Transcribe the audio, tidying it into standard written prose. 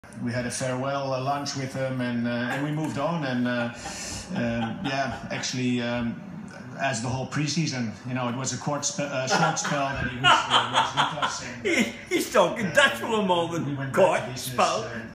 We had a farewell lunch with him, and we moved on. And yeah, actually, as the whole preseason, you know, it was a short spell that he was with us. And, He's talking Dutch for a moment. We went Kort back to business, spel.